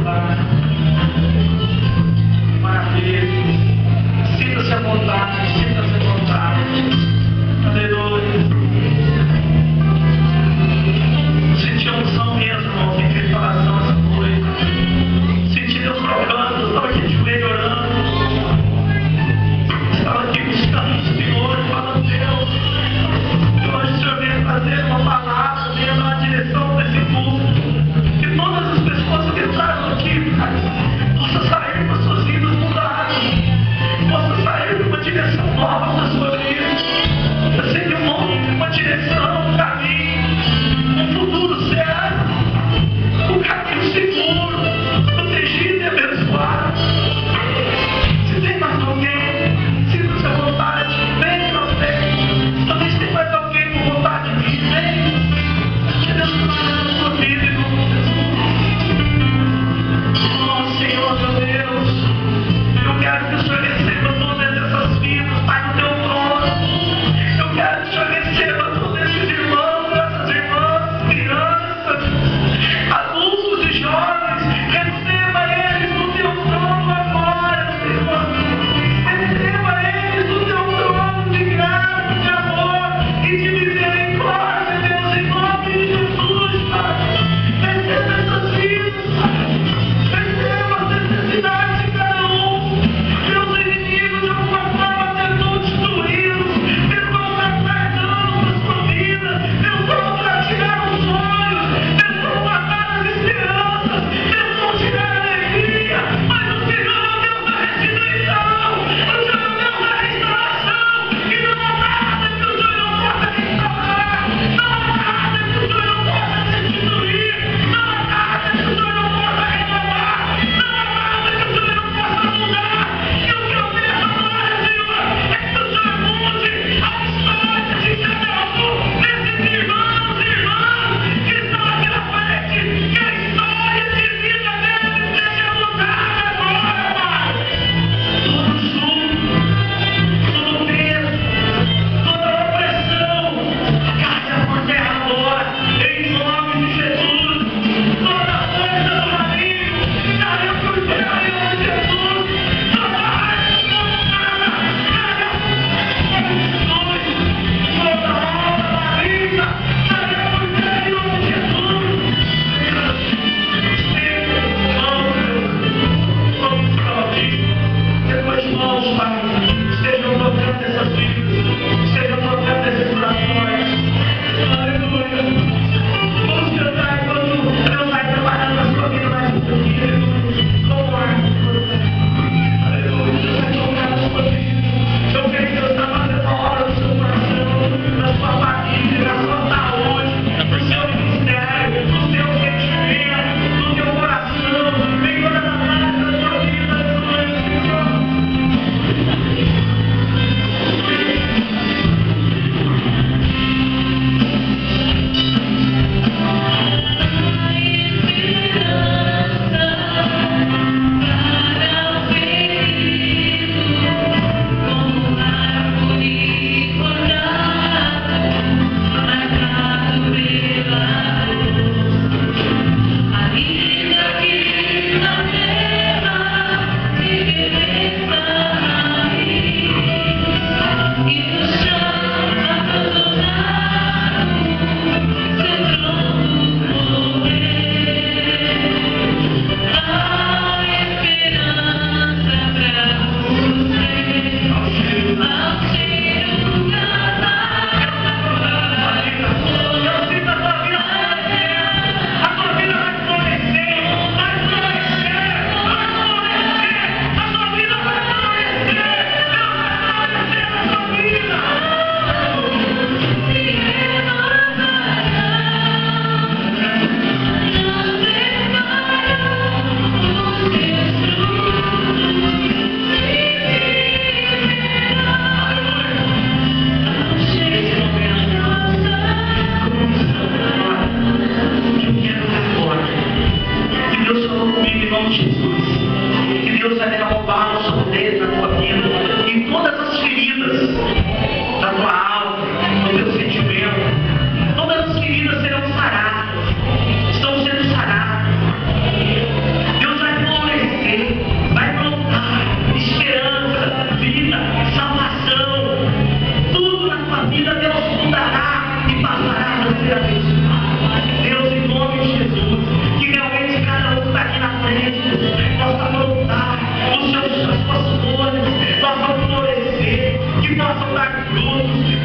lugar. Maravilha. Sinta-se à vontade, sinta-se à vontade. Aleluia. Senti a unção mesmo, irmão, senti a oração essa noite. Senti Deus tocando, eu estava aqui de joelho orando. Estava aqui buscando o Senhor, falando, Deus, que hoje o Senhor venha trazer uma palavra, venha dar uma direção para esse culto. Que todas as pessoas que entraram aqui,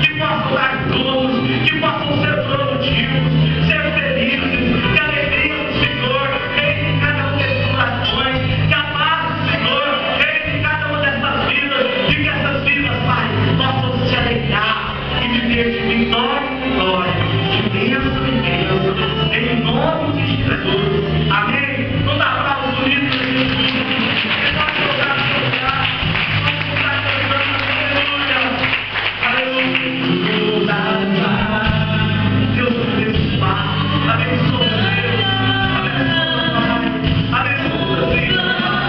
que possam dar frutos, que possam ser produtivos, ser felizes, que a alegria do Senhor reine em cada uma dessas corações, que a paz do Senhor reine em cada uma dessas vidas, e que essas vidas, Pai, possam se alegrar e viver de vitória em glória, de bênção em bênção, em nome de Jesus. Amém? Não dá aplauso bonito para Jesus. Você pode colocar no seu lugar. Vamos estar cantando. Aleluia. Aleluia. Deus abençoar. Abençoa Deus. Abençoa Pai. Abençoa Deus.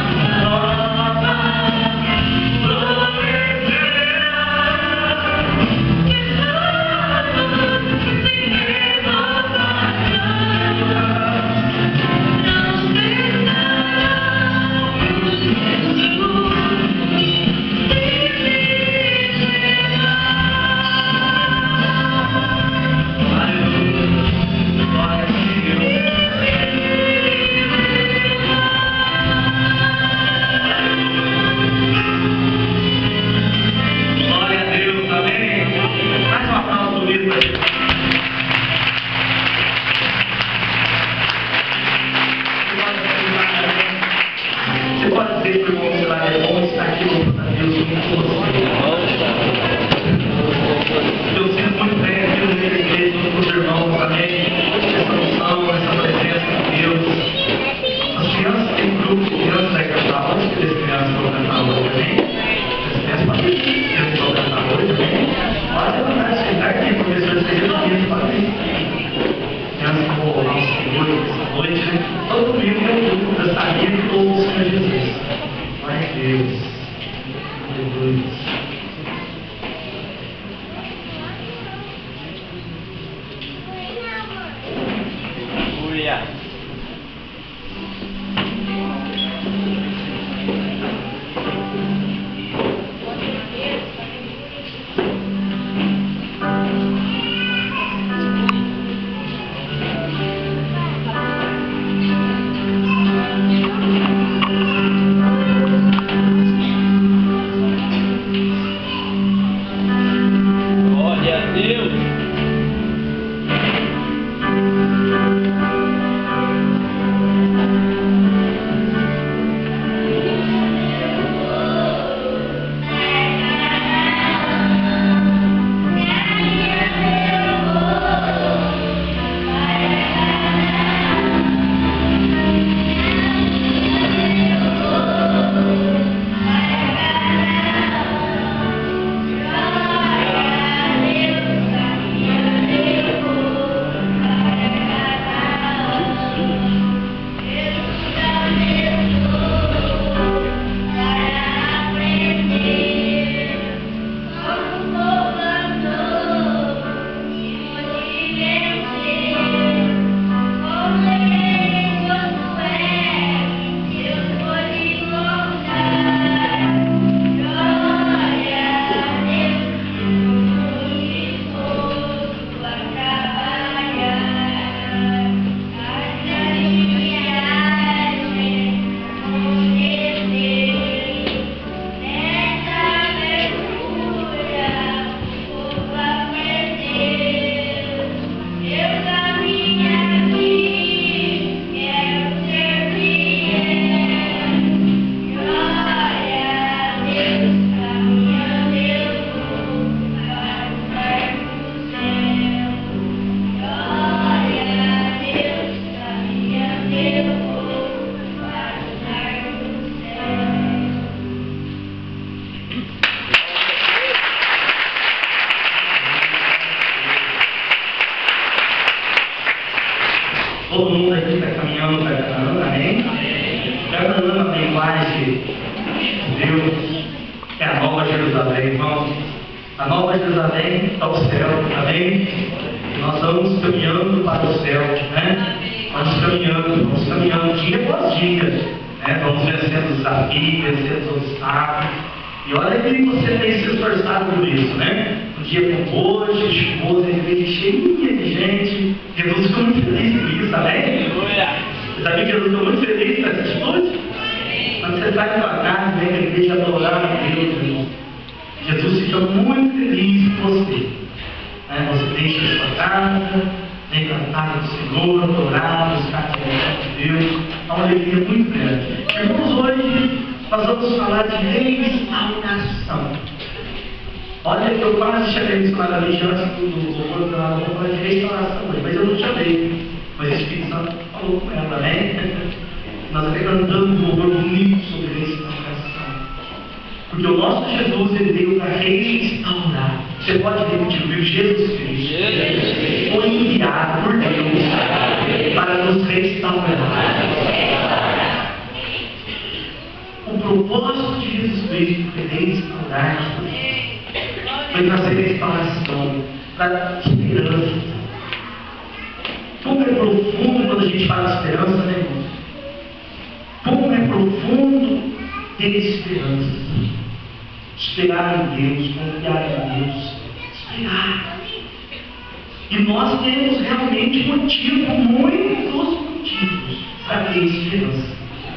Todo mundo aqui está caminhando para Canaã, amém? Canaã, a linguagem de Deus, é a Nova Jerusalém, irmãos. A Nova Jerusalém está o céu, amém? Nós estamos caminhando para o céu, né? Vamos caminhando dia após dia, né? Vamos vencendo os desafios, vencendo os obstáculos. E olha que você tem se esforçado por isso, né? Um dia como hoje, chuvoso, a igreja cheia de gente. Jesus ficou muito feliz com isso, amém? Você sabia que Jesus ficou muito feliz com essa atitude? Quando você sai da sua casa e vem a igreja adorar a Deus, irmão, Jesus fica muito feliz com você. Você deixa a sua casa, vem cantar do Senhor, adorar, buscar a direção de Deus. É uma alegria muito grande. Irmãos, hoje nós vamos falar de restauração. Olha que eu quase chamei isso lá na religião antes do louvor, vou falar de restauração hoje, mas eu não chamei. Mas o Espírito Santo falou com ela, né? Nós até cantamos um louvor bonito sobre restauração. Porque o nosso Jesus, ele veio para restaurar. Você pode repetir comigo: Jesus Cristo foi enviado por Deus para nos restaurar. O propósito de Jesus Cristo foi restaurar, foi trazer restauração, para esperança. Como é profundo quando a gente fala de esperança, né, irmão? Como é profundo ter esperança. Esperar em Deus, confiar em Deus, esperar. E nós temos realmente muitos motivos para ter esperança.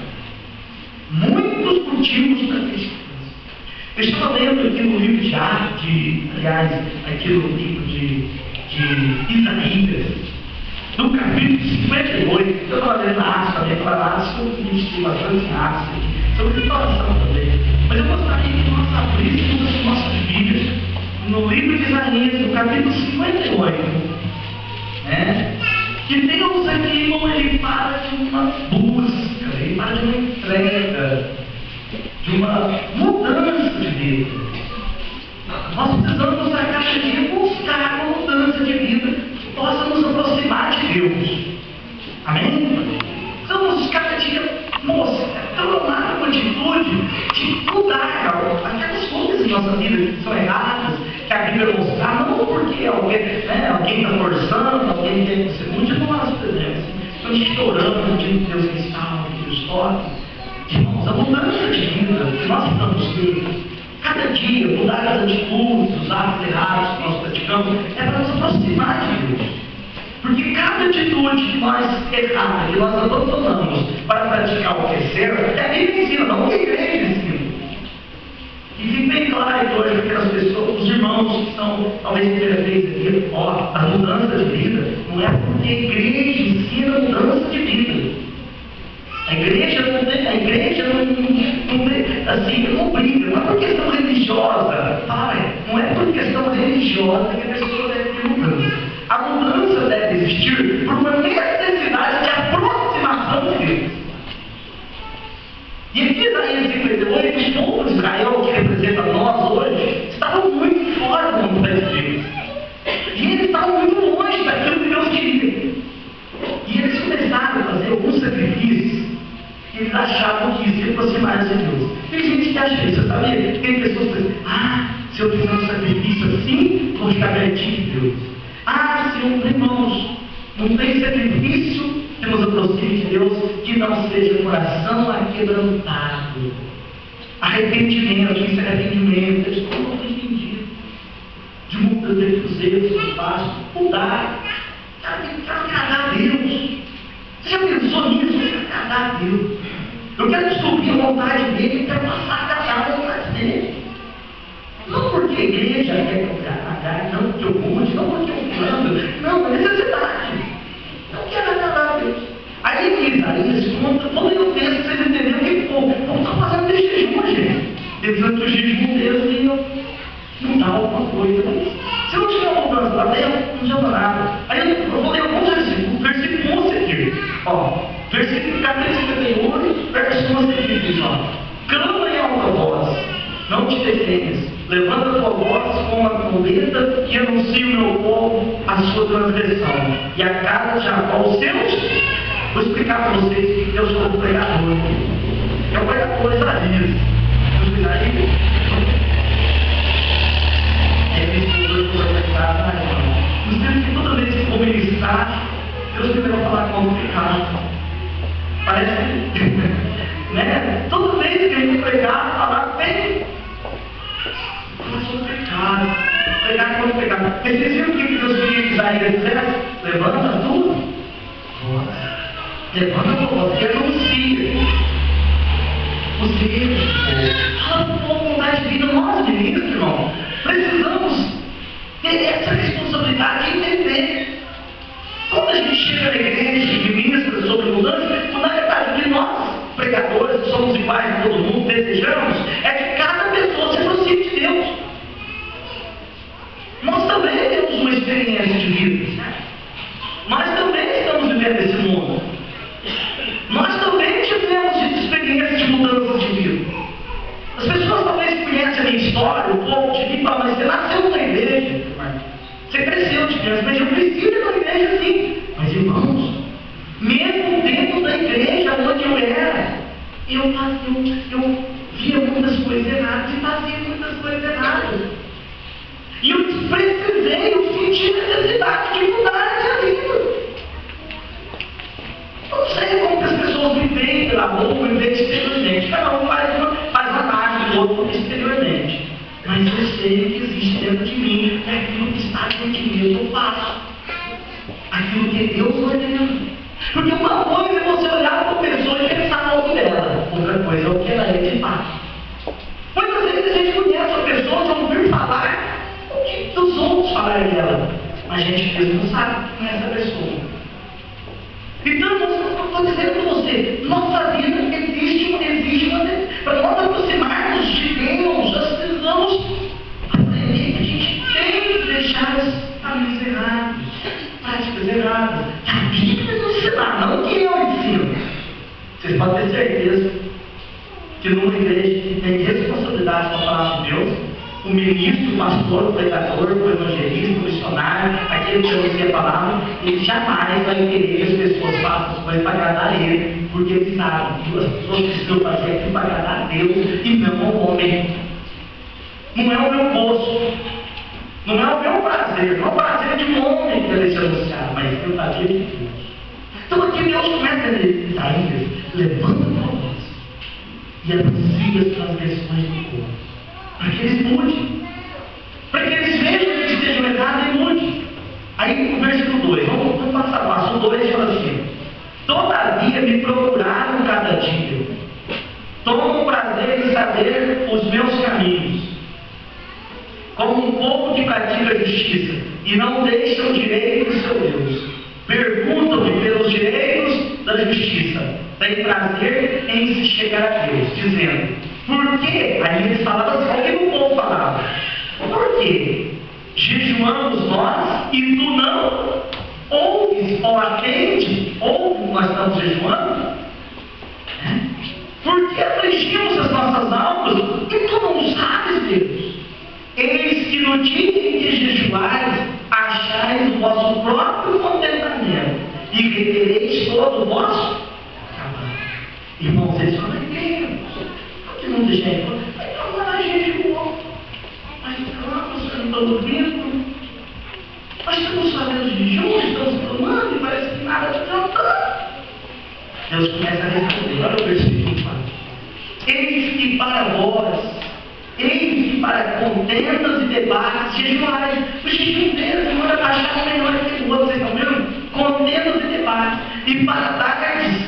Muitos motivos para ter esperança. Eu estava lendo aqui no livro de aliás, aqui no livro de Isaías, no capítulo 58, eu estava lendo a Atos também, aquela Atos, eu conheci bastante Atos aqui, sobre restauração também. Mas eu gostaria que nós abríssemos as nossas Bíblias no livro de Isaías, no capítulo 58, né? Que Deus aqui, irmão, ele fala de uma busca, ele fala de uma entrega, de uma mudança de vida. Nós precisamos a cada dia buscar uma mudança de vida que possa nos aproximar de Deus. Amém? Precisamos cada dia tomar uma atitude de mudar aquelas coisas em nossa vida que são erradas, que a Bíblia mostrar, não porque alguém está forçando, alguém tem que ser muito de nós, por exemplo. Então a gente está orando, pedindo que Deus restaure, que Deus toque. Irmãos, a mudança de vida que nós estamos tendo, cada dia, mudar as atitudes, os atos errados que nós praticamos, é para nos aproximar de Deus. Porque cada atitude que nós erramos, que nós abandonamos para praticar o que é certo, é a Bíblia ensina, não a igreja ensina. E fica bem claro que hoje aquelas pessoas, os irmãos que estão, talvez primeira vez aqui, a mudança de vida, não é porque a igreja ensina a mudança de vida. A igreja não tem, assim, não briga, não é por questão religiosa, não é por questão religiosa que a pessoa deve ter mudança. A mudança deve existir por uma necessidade de aproximação de Deus. E aqui Isaías 58, o povo de Israel, que representa nós hoje, estavam muito fora da vontade de Deus. E eles estavam muito longe daquilo que Deus queria. E eles começaram a fazer alguns sacrifícios que eles achavam que isso ia aproximar de Deus. Tem gente que acha isso, sabia? Tem pessoas que dizem: se eu fizer um sacrifício assim, vou ficar pertinho de Deus. Senhor, irmãos, não tem sacrifício que nos aproxime de Deus que não seja coração aquebrantado. Arrependimento, isso é arrependimento. Eu estou arrependido de muitas vezes os erros que eu faço, mudar, para agradar a Deus. Você já pensou nisso? Para agradar a Deus. Eu quero descobrir a vontade dele e quero passar a agradar a vontade dele. Não porque a igreja quer agradar, não porque eu pude, não porque eu plano, não, é necessidade. Eu quero agradar a Deus. Aí Isaías conta, quando eu penso, vocês entenderam que o está fazendo de jejum, gente. Durante o jejum deles não dá alguma coisa. Se não tiver uma mudança lá dentro, não adianta nada. Aí eu vou ler alguns versículos. Versículo 11 aqui. Versículo 51, verso 11 aqui diz: clama em alta voz, não te detenhas. Levanta a tua voz como a trombeta e anuncia o meu povo a sua transgressão. E a casa de Jacó os seus. Vou explicar para vocês que eu sou o pregador. É o pregador Isaías. Vamos explicar aí? Minha esposa foi pregar na irmã. Nos tempos que toda vez que for ministrar, Deus primeiro vai falar como pecar. Parece que, né? Toda vez que a gente pregar, falar bem. Pregar como pecado. Vocês viram o que Deus queria Isaías dizer? Levanta tudo. Levanta a tua voz e anuncia os erros. Fala com vontade de vida. Nós, ministros, irmão, precisamos ter essa responsabilidade. história, o povo de mim fala, mas você nasceu numa igreja, você cresceu de criança, mas eu cresci numa igreja sim. Mas irmãos, mesmo dentro da igreja onde eu era, eu via muitas coisas erradas e fazia muitas coisas erradas. E eu precisei, eu senti necessidade de mudar a minha vida. Não sei como que as pessoas me veem pela boca, me veem exteriormente. Cada um faz uma parte do outro exteriormente. Mas eu sei que existe dentro de mim, é aquilo que está dentro de mim, eu faço. Aquilo que Deus ordena. Porque uma coisa é você olhar para uma pessoa e pensar algo dela. Outra coisa é o que ela é de fato. Muitas vezes a gente conhece a pessoa, já ouvir falar o que os outros falarem dela. Mas a gente mesmo não sabe quem é essa pessoa. Então, eu estou dizendo para você, nossa vida existe para nós aproximarmos de Deus, nós precisamos aprender que a gente tem que deixar os caminhos errados, práticas erradas. A Bíblia nos ensina, não que eu ensino. Vocês podem ter certeza que numa igreja que tem responsabilidade para falar de Deus, o ministro, o pastor, o pregador, o evangelista, o missionário, aquele que anuncia a palavra, ele jamais vai querer que as pessoas façam as coisas para agradar ele, porque ele sabe que as pessoas precisam fazer aquilo para agradar a Deus e não ao homem. Não é o meu gosto, não é o meu prazer, não é o prazer de um homem que deve ser anunciado, mas é o prazer de Deus. Então aqui Deus começa a dizer, Isaías, levanta a tua voz e anuncia as transgressões do povo. Para que eles mudem, para que eles vejam que estejam errados e mudem. Aí no versículo 2, vamos passar a passo. O 2 fala assim: todavia me procuraram cada dia, tomam prazer em saber os meus caminhos, como um povo que pratica a justiça e não deixa o direito do seu Deus. Perguntam-me pelos direitos da justiça, tem prazer em se chegar a Deus, dizendo: por quê? Aí eles falavam assim, o que o povo falava? Por quê? Jejuamos nós e tu não ouves ou atende, ou nós estamos jejuando? Por que afligimos as nossas almas e tu não sabes, Deus? Eis que no dia em que jejuais, achais o vosso próprio contentamento e retereis todo o vosso trabalho. Irmãos, eles falam, que não deixa aí, mas a gente voou, mas você não está dormindo, nós estamos fazendo jejum, estamos tomando e parece que nada está adiantando. Deus começa a responder, olha o versículo 4: eis que para vós, eis que para contendas e debates jejuais. O jejum deles não era baixar melhor que o outro, vocês estão vendo? Contendas e debates, e para tardes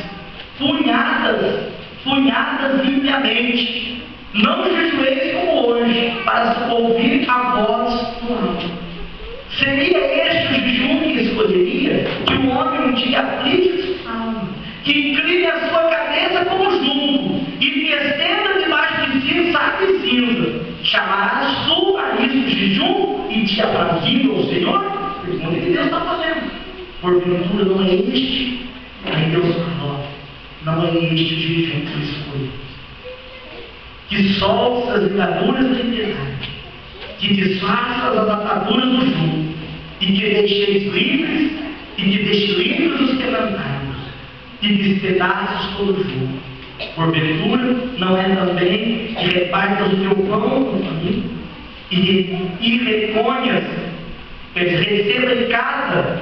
punhadas limpiamente. Não jejueis como hoje, para ouvir a voz do alto. Seria este o jejum que escolheria? Que o homem um dia aflige sua alma, que incline a sua cabeça como junco, e que estenda debaixo de si saco e cinza. Chamarás tu a isso jejum e te aprazível ao Senhor? Pergunta que Deus está fazendo. Porventura não é este? Aí Deus fala, não é este o jejum que eu escolho. Que solta as ligaduras da impiedade, que desfaça as ataduras do jugo, e que deixeis livres, e que deixe livres os quebrantados, e despedaços todo o jugo. Porventura, não é também que repartas o teu pão com família, e reponhas, receba em casa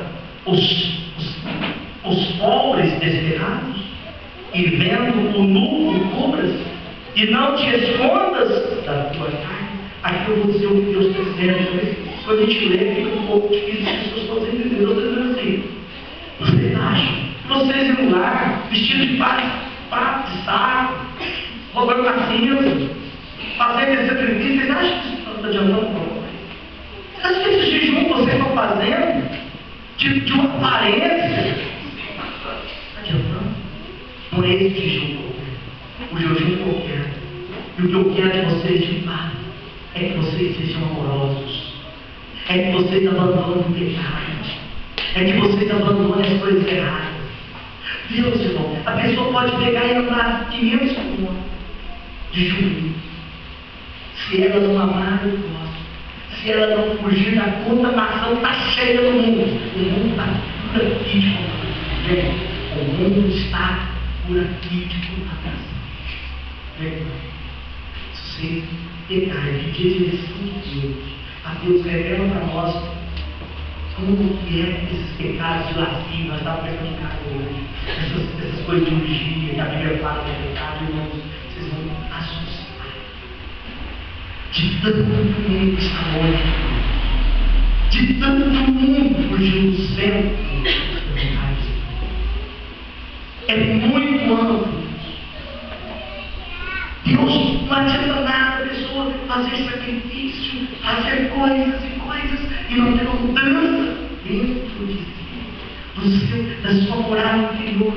os pobres desterrados, e vendo o nu cubras, e não te escondas da tua carne. Aqui eu vou dizer o que Deus está dizendo. Quando a gente lê, fica um pouco difícil, as pessoas estão entendendo. Deus está dizendo assim: vocês acham que vocês iam lá, vestidos de pato, de saco, roubando cinza, fazendo esse sacrifício, vocês acham que isso está adiantando alguma coisa? Vocês acham que esse jejum que vocês estão fazendo, de uma aparência, está adiantando? Não é esse jejum. O jejum qualquer. E o que eu quero de vocês de fato é que vocês sejam amorosos. É que vocês abandonem o pecado. É que vocês abandonem as coisas erradas. Deus, irmão, a pessoa pode pegar e andar 500 km de joelho, se ela não amar o próximo, se ela não fugir da contaminação, está cheia do mundo. O mundo está por aqui de contaminação. O mundo está por aqui de contaminação. Se você pecar e pedir a direção de Deus, a Deus revela para nós como que é esses pecados de lascívia. Nós estávamos pegando em casa hoje. Essas coisas de orgia, que a Bíblia fala que é pecado, irmãos, vocês vão assustar. De tanto mundo que está longe, de tanto mundo fugiu do centro dos pecados. É muito amplo. Deus não adianta nada a pessoa fazer sacrifício, fazer coisas e coisas e não ter mudança dentro de si, da sua moral interior,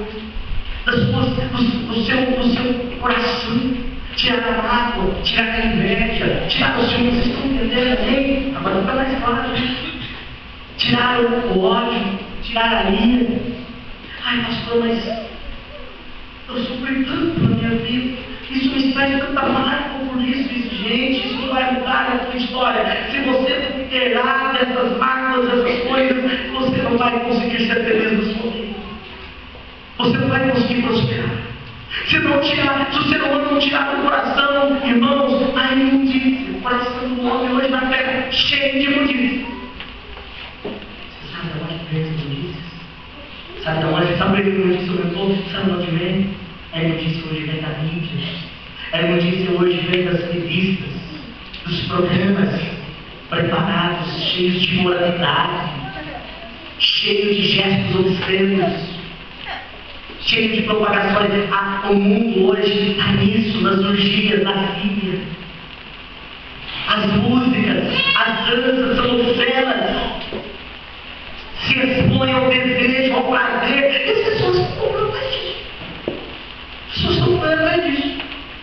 do seu coração. Tirar a mágoa, tirar a inveja, tirar o ciúme. Vocês estão entendendo bem? Agora fica mais claro. Tirar o ódio, tirar a ira. Ai, pastor, mas eu sofri tanto na minha vida. Isso me traz tanta mágoa por isso, gente. Isso não vai mudar a sua história. Se você não tirar dessas mágoas, dessas coisas, você não vai conseguir ser feliz na sua vida. Você não vai conseguir prosperar. Se o ser humano não tirar do coração, irmãos, a imundícia. O coração do homem hoje na terra cheio de imundícia. Você sabe de onde vem as imundícias? Sabe de onde? Sabe que a imundícia aumentou? Sabe de onde vem? A imundícia hoje vem da mídia. A imundícia hoje vem das revistas, dos programas preparados, cheios de moralidade, cheios de gestos obscenos, cheio de propagações. O mundo hoje está nisso, nas orgias, na Bíblia. As músicas, as danças são obscenas. Se expõem ao desejo, ao prazer. E as pessoas estão comprando mais disso. As pessoas estão comprando mais disso.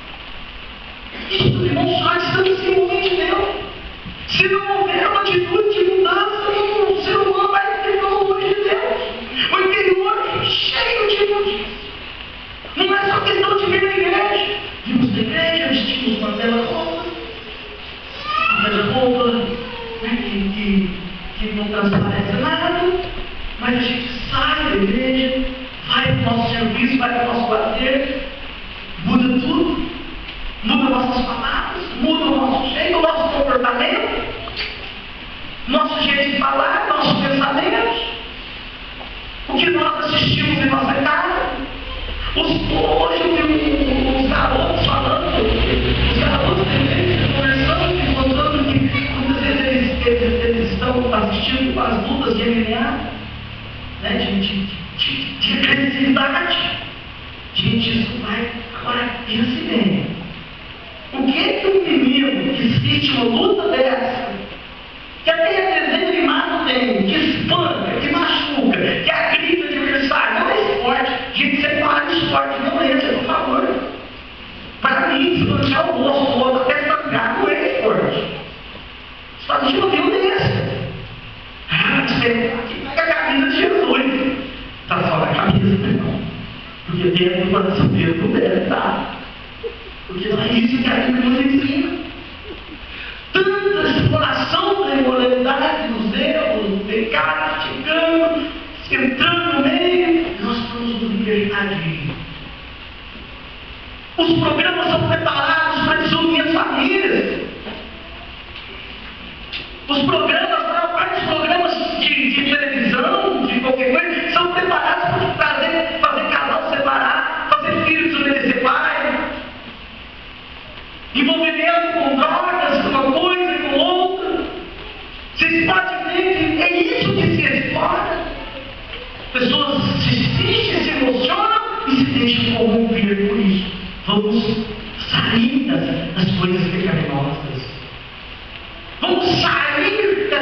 Isso, irmãos, só distância em nome de Deus. Se não houver uma atitude de mudança, o ser humano vai ter longe de Deus. O interior cheio de imundícia. Não é só questão de vir na igreja. Vimos na igreja, vestimos uma bela roupa, né, que não transparece nada, mas a gente sai da igreja, vai para o nosso serviço, vai para o nosso lazer, muda tudo, muda nossas palavras, muda o nosso jeito, o nosso comportamento, nosso jeito de falar, nossos pensamentos, o que nós assistimos em nossa casa. Hoje eu vi os garotos falando, os garotos conversando e contando que muitas vezes eles estão assistindo as lutas de MMA, né, de agressividade. Gente, isso vai. Agora, pense bem. O que um menino que assiste uma luta dessa, que até desenho animado tem, que espanca, que machuca, que agride o adversário, não é esporte. Gente, separa o esporte, não entra, por favor. Para mim, se não deixar o osso do outro até sangrar, não é esporte. Você está assistindo violência. Aqui pega a camisa de Jesus. Está só na camisa, não. Porque dentro do coração dele não deve estar. Porque não é isso que a Bíblia nos ensina. Tanta exploração da imoralidade, dos erros, do pecado, chegando, entrando no meio, nós estamos nos libertar de. Os programas são preparados para desunir as famílias. Os programas, a maior parte dos programas de televisão, de qualquer coisa, são preparados para fazer casal separar, fazer filhos desobedecer pai, envolvimento com drogas, com uma coisa e com outra. Vocês podem ver que é isso que se explora. Pessoas se assistem, se emocionam e se deixam corromper por isso. Vamos sair das coisas pecaminosas. Vamos sair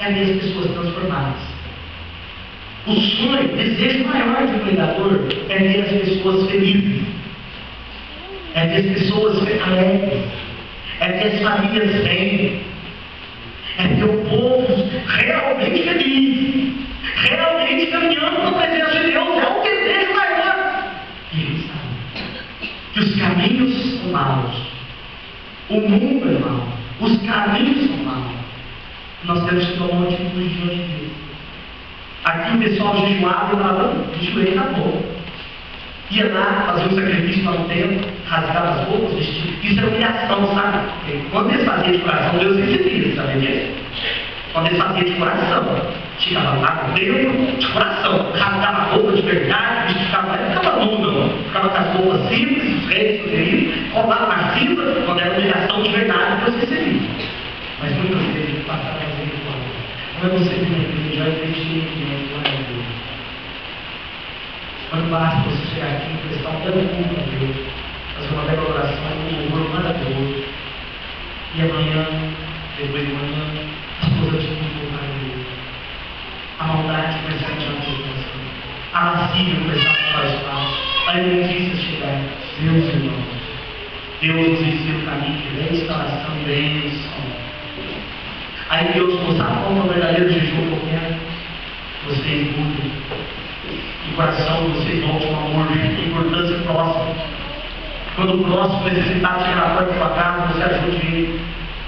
é ver as pessoas transformadas. O sonho, o desejo maior de um pregador é ver as pessoas felizes, é ver as pessoas alegres, é ver as famílias bem, é ver o povo realmente feliz, realmente caminhando com a presença de Deus. É o desejo maior. E eles sabem que os caminhos são maus, o mundo é mau, os caminhos são maus. Nós temos que tomar uma atitude diante de Deus. Aqui o pessoal jejuava e falava: o joelho está bom. Ia lá, fazia um sacrifício lá no templo, rasgava as roupas, vestia. Isso é humilhação, sabe? Quando eles faziam de coração, Deus recebia, sabe disso? Quando eles faziam de coração, chegava lá no templo, de coração, rasgava a roupa de verdade, ficava nu, não. Ficava com as roupas simples, os reis, os reis, rolava na cinta, quando era humilhação de verdade, Deus recebia. Mas muitas vezes ele passava a fazer igual. Não é você que me entende, já entendi, glória a Deus. Quando basta você chegar aqui e prestar um belo culto a Deus, fazer uma bela oração, um louvor maravilhoso, e amanhã, depois de manhã, as coisas de tudo voltar a Deus. A maldade começar a entrar no seu coração, a lascívia começar a ocupar espaço, a imundícia chegar. Deus, irmãos, Deus nos ensina o caminho de restauração e bênção. Aí Deus mostrar qual é o verdadeiro jejum qualquer. Vocês mudem. O coração de vocês volte ao amor, a importância próxima. Quando o próximo necessitar chegar na porta da sua casa, você ajude ele.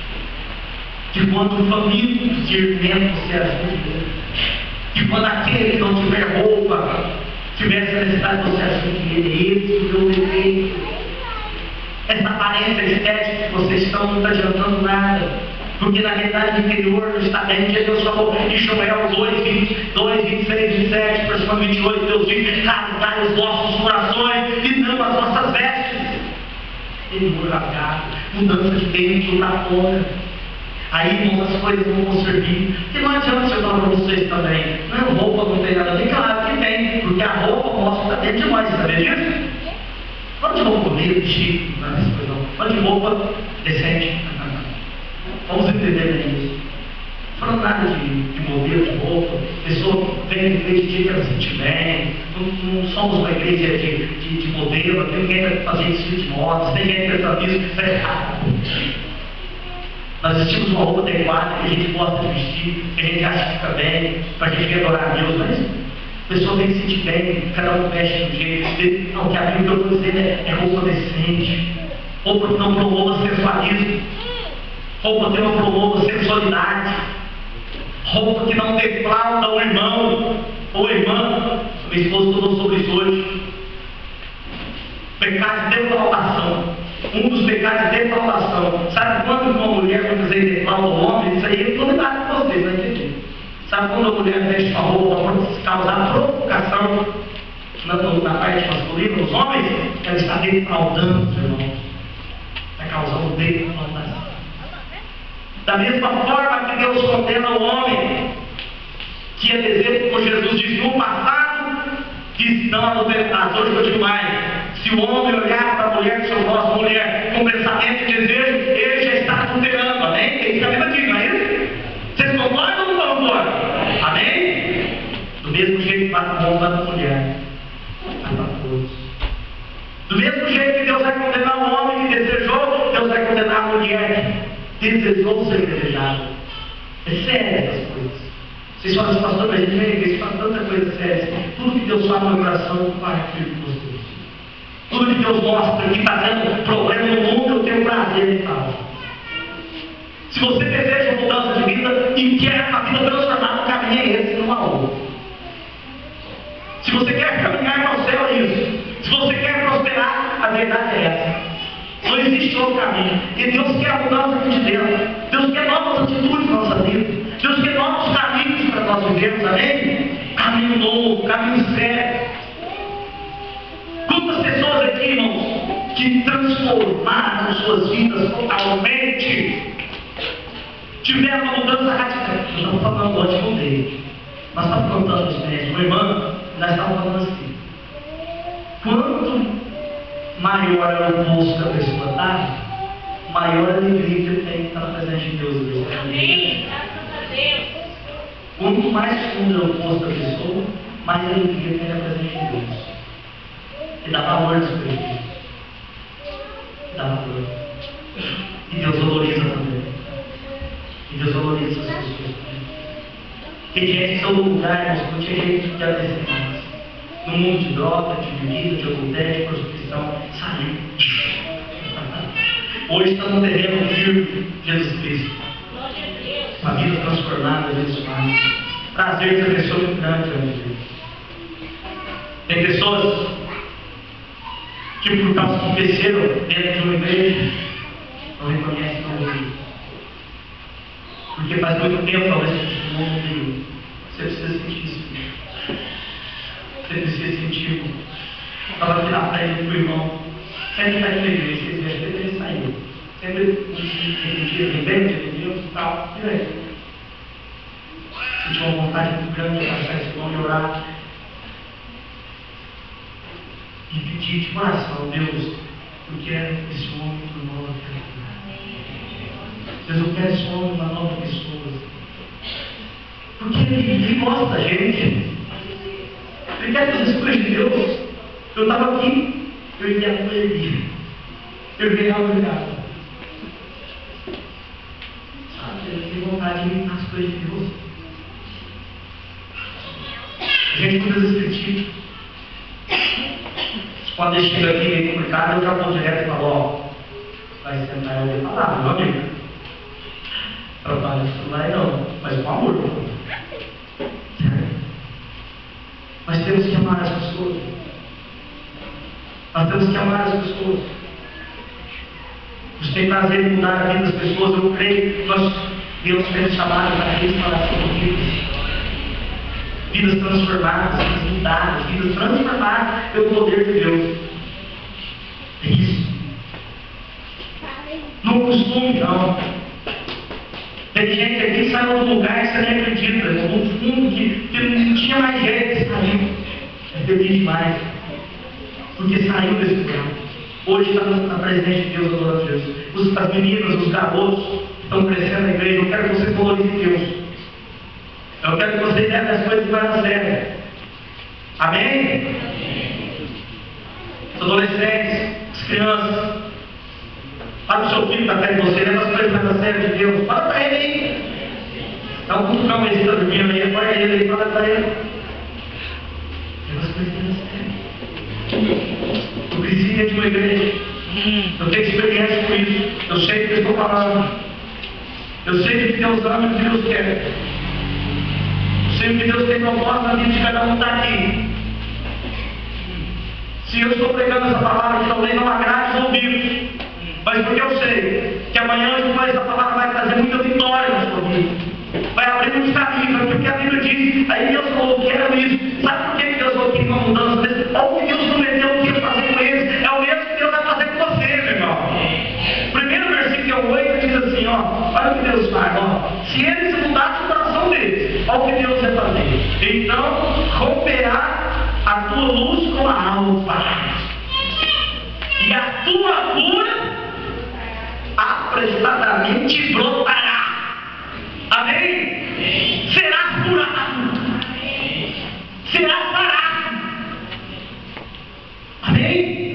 Que quando o faminto de alimento, você ajude ele. Que quando aquele que não tiver roupa, tiver essa necessidade, você ajude ele. Esse é o meu defeito. Essa aparência estética que vocês estão não está adiantando nada. Porque na realidade interior não está bem. Que Deus falou em Joel 2, 26, 27, versículo 28, Deus diz: rasgai os vossos corações e não as vossas vestes. Ele rasgado, mudança de dentro para fora. Aí, irmãos, as coisas não vão servir. Porque não adianta eu falar para vocês também: não, roupa não tem nada a ver. Claro que tem, porque a roupa mostra que está dentro de nós, sabia disso? Não de roupa bonita, chique, não é essa coisa não. Mas de roupa decente. Vamos entender isso. Não falando nada de modelo de roupa. Pessoa que vem de igreja de que se sentir bem. Não somos uma igreja de modelo. Tem ninguém para fazer desfile de modas. Tem gente que pensa nisso. Isso é errado. Nós vestimos uma roupa adequada que a gente gosta de vestir, que a gente acha que fica bem, para a gente vir adorar a Deus. Mas a pessoa tem que se sentir bem. Cada um veste do jeito. Não, o que a Bíblia está dizendo é roupa decente. Roupa que não promova sensualismo. Roupa que não promova sensualidade. Roupa que não defrauda o irmão ou irmã. Minha esposa falou sobre isso hoje. Pecado de defraudação. Um dos pecados de defraudação. Sabe quando uma mulher, quando dizer defrauda o homem? Isso aí é novidade para vocês, vai entender. Sabe quando a mulher veste uma roupa para causar provocação na parte masculina, nos homens? Ela está defraudando os irmãos. Está causando defraudação. Da mesma forma que Deus condena o homem, que é desejo, como Jesus disse no passado, disse não adulterarás. Hoje eu digo mais: se o homem olhar para a mulher, se eu gosto da mulher, com pensamento e desejo, ele já está adulterando. Amém? É isso que a Bíblia diz, não é isso? Vocês concordam ou não concordam? Amém? Do mesmo jeito que bate o homem, bate a mulher. Bate a todos. Do mesmo jeito que Deus vai condenar o homem que desejou, Deus vai condenar a mulher que desejou ser desejado. É sério essas coisas. Vocês falam assim: pastor, mas a gente vem aqui, faz tanta coisa séria. Tudo que Deus fala no meu coração vai aqui com vocês. Tudo que Deus mostra que está dando problema no mundo, eu tenho prazer em falar. Se você deseja uma mudança de vida e quer a vida transformada, o caminho é esse, não há outro. Se você quer caminhar para o céu, é isso. Se você quer prosperar, a verdade é essa. Não existe outro caminho. E Deus quer a mudança aqui de dentro. Deus quer novas atitudes na nossa vida. Deus quer novos caminhos para nós vivermos, amém? Caminho novo, caminho sério. Quantas pessoas aqui, irmãos, que transformaram suas vidas totalmente, tiveram uma mudança radical? Eu não estou falando hoje com Deus. Nós estamos contando os médicos. Meu irmão, nós estamos falando assim: quanto maior é o bolso que a pessoa dá, maior a alegria que ele tem que estar presente em Deus. Amém. Graças a Deus. Quanto mais fundo é o posto da pessoa, mais alegria tem a presença de Deus. E dá valor às coisas. Dá valor. E Deus valoriza também. E Deus valoriza as pessoas. Tem gente que saiu do lugar, mas não tinha gente que quer descer mais. No mundo de droga, de bebida, de adultério, de prostituição, saiu. Hoje está no terreno firme, Jesus Cristo. Uma vida transformada, Jesus Cristo. Prazer de ser pessoa muito grande diante de Deus. Tem pessoas que, por causa que cresceram dentro de uma igreja, não reconhecem o ouvido. Porque faz muito tempo, talvez, que você não ouviu. Você precisa sentir isso. Você precisa sentir. Eu estava aqui na frente do irmão. Sempre está aqui na igreja, vocês veem, sempre ele saiu. Sempre ele dia de Deus e tal. E aí? Senti uma vontade muito grande de achar esse irmão e orar. E pedir de coração, Deus, eu quero esse homem uma nova criatura. Deus, eu quero esse homem uma nova pessoa. Porque ele gosta da gente. Ele quer fazer as coisas de Deus. Eu estava aqui, eu ia com ele. Eu ia obrigado. Sabe, eu tenho vontade de ir nas coisas de Deus. A gente muitas vezes critica. Quando ele chega aqui meio complicado, eu já vou direto e falo, ó, vai sentar e ouvir a palavra, meu amigo. Trabalho isso lá não, mas com amor. Nós temos que amar as pessoas. Nós temos que amar as pessoas. Você tem prazer em mudar a vida das pessoas. Eu creio que Deus tem chamado para restauração de vidas. Vidas transformadas, vidas mudadas, vidas transformadas pelo poder de Deus. É isso. Não costume, não. Tem gente aqui que saiu do lugar que você nem acredita. No fundo, que não tinha mais jeito, saiu. É feliz demais. Porque saiu desse lugar. Hoje está na presença de Deus, adorando Deus. As meninas, os garotos que estão crescendo na igreja, eu quero que você valorize Deus. Eu quero que você leve as coisas mais a sério. Amém? Os adolescentes, as crianças. Fala para o seu filho que está perto de você, leva as coisas mais a sério de Deus. Fala para ele aí. Dá um cutucão aí, você está dormindo aí, acorda ele aí, fala para ele. Leva as coisas mais a sério. Eu cresci dentro de uma igreja. Eu tenho experiência com isso. Eu sei o que eu estou falando. Eu sei que Deus ama e que Deus quer. Sei que Deus tem propósito na vida de cada um está aqui. Se eu estou pregando essa palavra, que talvez não agrade os ouvidos, mas porque eu sei que amanhã essa palavra vai trazer muita vitória na sua vida, vai abrir muitos caminhos, porque a Bíblia diz, aí Deus falou, quero isso. Sabe por que Deus falou que uma mudança desse? Olha o que Deus prometeu que ia fazer com eles, é o mesmo que Deus vai fazer com você, meu irmão. Primeiro versículo 8 diz assim, ó, olha o que Deus faz, ó. Se eles mudassem o coração deles, olha o que Deus vai fazer. Então, romperá a tua luz com a alva, e a tua cura apressadamente brotará. Amém? Será curado. Será sarado. Amém?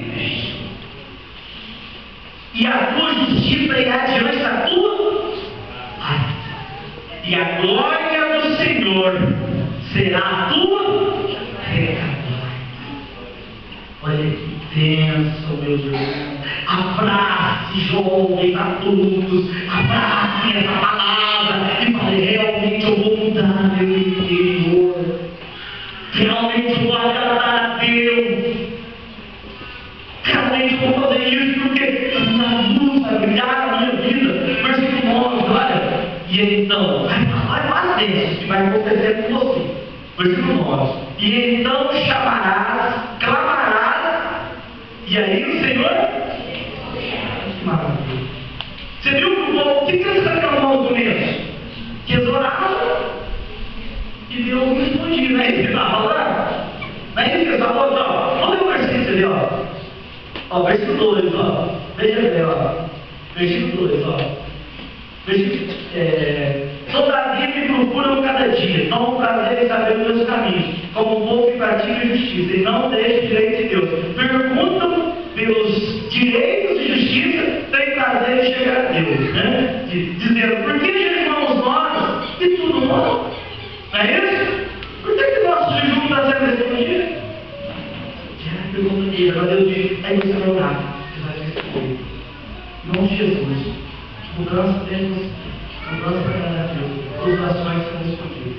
E a tua justiça irá diante da tua. E a glória do Senhor será a tua retaguarda. Olha que bênção, meus irmãos. Abrace, jovens adultos. Abrace essa palavra e fale, realmente eu vou mudar meu interior. Realmente eu vou agradar a Deus. Realmente eu vou fazer isso porque a luz vai brilhar na minha vida. Versículo 9, olha. E então, vai fazer isso que vai acontecer com você. Versículo 9. E então chamarás, clamarás, e aí o Senhor. Que maravilha. Você viu o que eles reclamaram no começo? Que eles oravam e Deus respondia. Não é isso que está falando? Não é isso que está falando? Olha o versículo ali, ó. Ó, versículo 2, ó. Veja bem, ó. Versículo 2, ó. Todavia me procuram cada dia, tomam prazer em saber os meus caminhos, como um povo que pratica a justiça e não deixa o direito de Deus. Perguntam pelos direitos de justiça, tem prazer em chegar a Deus, né? Dizendo, por que jejuamos nós e tudo nós? Não é isso? Por que nosso jejum está sendo respondido? Pergunta dele, agora Deus diz, aí você vai orar, você vai responder. Em nome de Jesus, mudança dentro de mudança para cada Deus, todas as ações são respondidas.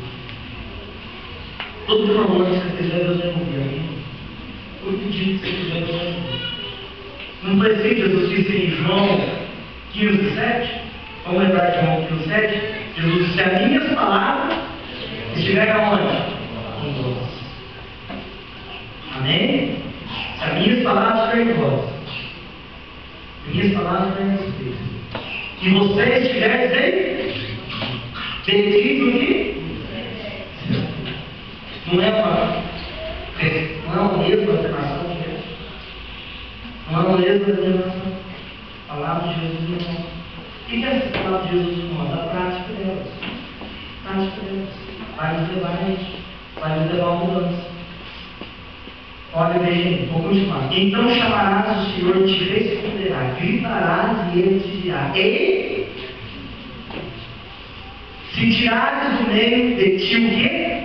Todo clamor que você fizer, Deus vai ouvir, amém? Todo pedido que você fizer, Deus vai ouvir. Não foi assim que Jesus disse em João 15, 7? Vamos lembrar de João 15, 7? Jesus disse, as minhas palavras estiverem aonde? Em vós. Amém? Se as minhas palavras estiverem em vós, minhas palavras estiverem em vocês, e vocês estiverem benditos aqui, não é uma mesma afirmação de Deus, não é uma mesma afirmação. A palavra de Jesus não é. O que é essa palavra de Jesus não é? A prática delas. A prática delas. Vai nos levar a isso. Vai nos levar a mudança. Olha bem, vou continuar. Então chamarás o Senhor e te responderá, gritarás e ele te dirá: ei, se tirares do meio de ti o quê?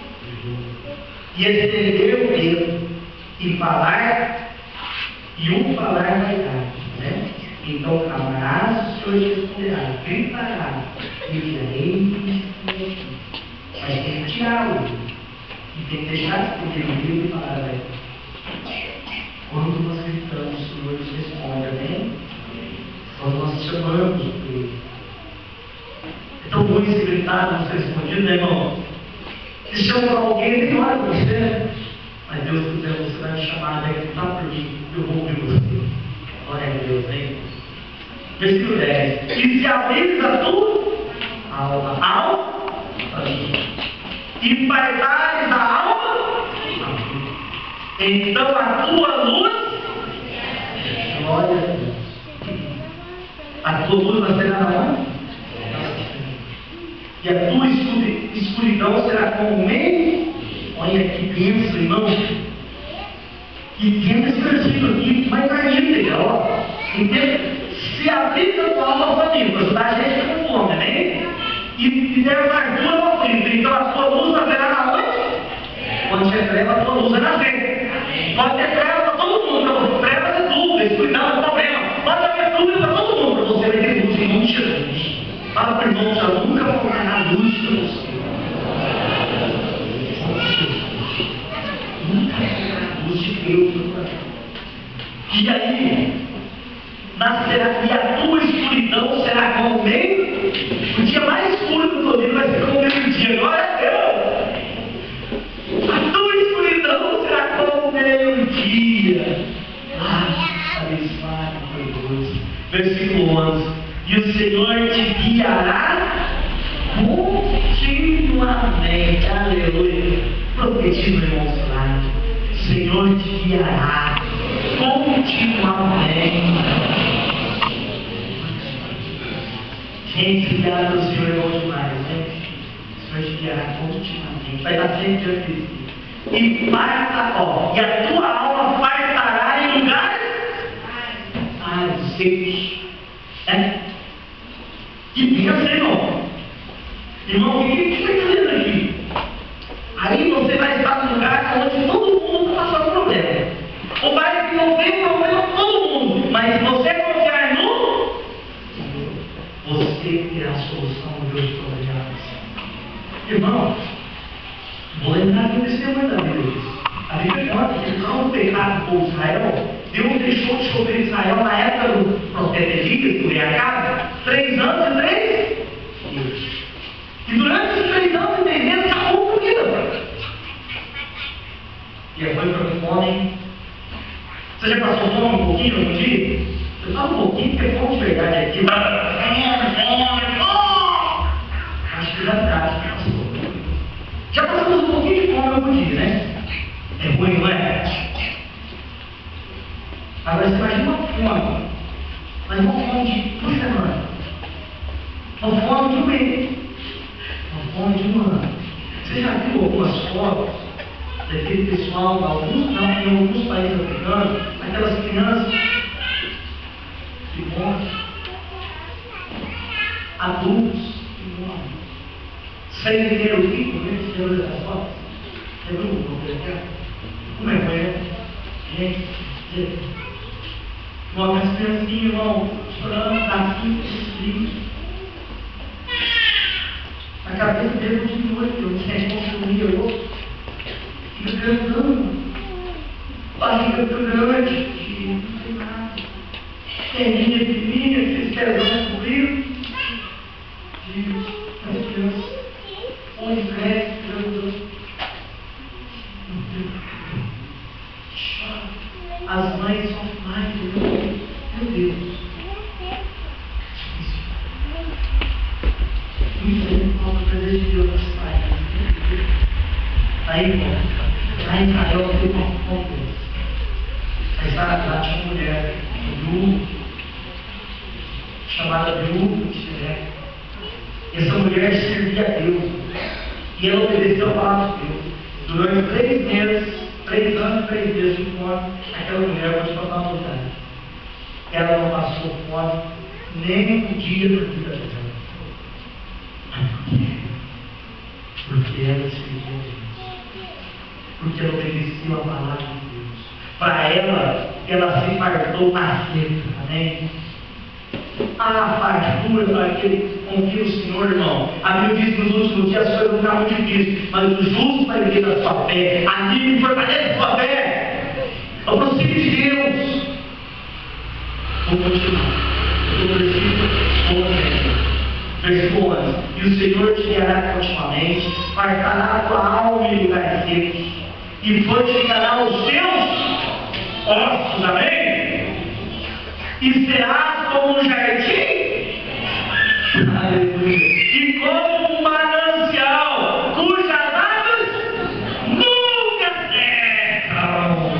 E estender o dedo e falar, e um falar verdade, né? Então clamarás, o Senhor te responderá, gritarás e dirá: ei, mas tem que tirar o dedo e tem que deixar de estender o dedo e falar a verdade. Quando nós gritamos, o Senhor nos responde, amém? Quando nós chamamos por Ele. É tão bom esse gritar, nos respondido, né, irmão? Se chama para alguém, ele olha para você. Mas Deus quiser, você vai me chamar, vai gritar por mim, eu vou ouvir você. Glória a Deus, hein? Versículo 10. E se abris a tua alma, e fartares a alma, então a tua luz, glória a Deus, a tua luz vai ser aonde? E a tua escuridão será como meio. Olha que bênção, irmão. E entenda esse versículo aqui, mas imagina, legal. Entenda, se abrir a tua alma faminta, tá? A gente está com fome, né? E der fartura no aflito, então a tua luz nascerá aonde? Quando tiver treva, a tua luz vai nascer. Pode ter treva para todo mundo, então, trevas é dúvida, escuridão é problema. Pode haver dúvida para todo mundo, para você vai ter luz em nome de Jesus. Fala para o irmão, já nunca faltará luz para você. Nunca faltará luz de Deus no coração. E aí, nascerá, e a tua escuridão será como o meio. O dia mais escuro do teu dia vai ser como o meio-dia. Glória a Deus! A tua escuridão será como o meio-dia. Abençoado por Deus. Versículo 11. E o Senhor te guiará continuamente. Aleluia. Profetiza, irmão Solano. O Senhor te guiará continuamente. Gente, guiar pelo Senhor é bom demais, né? O Senhor te guiará continuamente. Vai dar sempre diante de ti. E farta, ó, e a tua alma fartará em lugares secos. É? Que pensa, irmão? Irmão, o que você está lendo aqui? Aí você vai estar num lugar onde todo mundo está passando problema. Ou vai que não tem problema com todo mundo, mas se você confiar no Senhor, você terá a solução do Deus todo. Irmão, vou lembrar que o testemunho da Bíblia. A Bíblia conta que por causa do pecado do povo de Israel, Deus deixou de chover Israel na época do profeta Elias, do rei Acabe, 3 anos e 3 dias. E durante esses 3 anos e 3 dias acabou a comida. E aí foi para fome. Você já passou fome um pouquinho no dia? Eu falo um pouquinho, porque é fome de verdade aqui. Acho que já passou. Já passamos um pouquinho de fome algum dia, né? É ruim, não é? Agora você imagina uma fome. Mas uma fome de 2 semanas. Uma fome de 1 mês. Uma fome Você já viu algumas fotos daquele pessoal, em alguns países africanos, aquelas crianças que morrem, adultos que morrem, sem ter o filho, né? Você já viu essas fotos? Você viu como é que é? Gente, as criancinhas vão chorando, assim, esses a cabeça dele de noite, eu tinha consumir o outro, fica cantando, barriga grande, não tem nada, perninha fininha, esses pezões cobridos, as crianças, onde cresce, cantando, as mães são mais, meu Deus. Aí, irmão, lá em Israel teve uma conferência. Aí lá tinha uma mulher, viúva, chamada viúva de Xeré. E essa mulher servia a Deus. E ela obedeceu a palavra de Deus. Durante 3 meses, 3 anos, 3 meses de fome, aquela mulher pode passar uma vontade. Ela não passou fome nem um dia da vida dela. Porque ela servia a Deus. Porque ela obedecia a palavra de Deus. Para ela se fartou na seca. Amém? A fartura para aquele que confia no Senhor, irmão. A Bíblia diz que nos últimos dias as coisas vão ficar muito difíceis, mas o justo vai viver da sua fé. Anime e fortalece a sua fé. Aproxime de Deus. Vou continuar. Eu preciso correr. Versículo 11: e o Senhor te guiará continuamente, fartará a tua alma em lugares secos, e fortificará os teus ossos, amém? E serás como um jardim, aleluia, e como um manancial, cujas águas nunca secam.